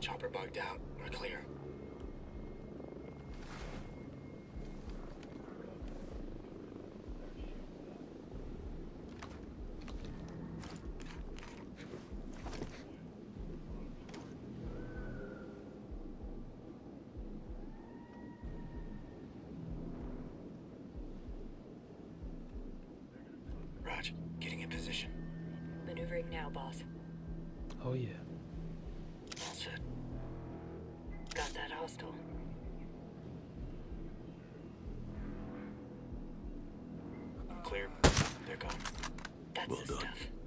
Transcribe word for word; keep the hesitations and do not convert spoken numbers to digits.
Chopper bugged out. We're clear. Raj, getting in position. Maneuvering now, boss. Oh yeah. All set. Got that hostile. Clear. They're gone. That's Well the done. stuff.